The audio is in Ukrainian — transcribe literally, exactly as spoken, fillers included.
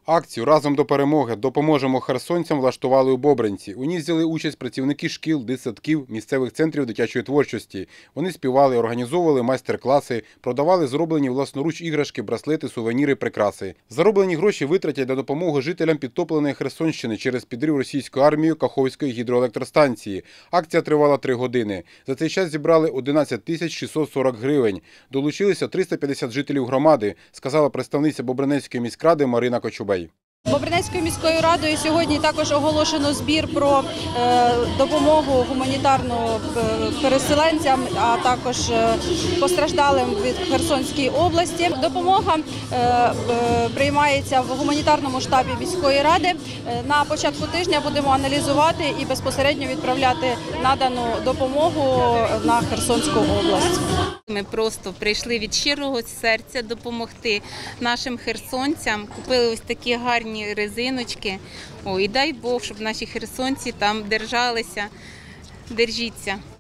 Акцію «Разом до перемоги. Допоможемо херсонцям» влаштували у Бобринці. У ній взяли участь працівники шкіл, дитсадків, місцевих центрів дитячої творчості. Вони співали, організовували майстер-класи, продавали зроблені власноруч іграшки, браслети, сувеніри, прикраси. Зароблені гроші витратять на допомогу жителям підтопленої Херсонщини через підрив російською армією Каховської гідроелектростанції. Акція тривала три години. За цей час зібрали одинадцять тисяч шістсот сорок гривень. Долучилися триста п'ятдесят жителів громади, сказала представниця Бобринецької міськради Марина Кочубей. Бобринецькою міською радою сьогодні також оголошено збір про е, допомогу гуманітарну переселенцям, а також е, постраждалим від Херсонської області. Допомога е, е, приймається в гуманітарному штабі міської ради. Е, на початку тижня будемо аналізувати і безпосередньо відправляти надану допомогу на Херсонську область. Ми просто прийшли від щирого серця допомогти нашим херсонцям. Купили ось такі гарні резиночки. О, і дай Бог, щоб наші херсонці там держалися. Держіться.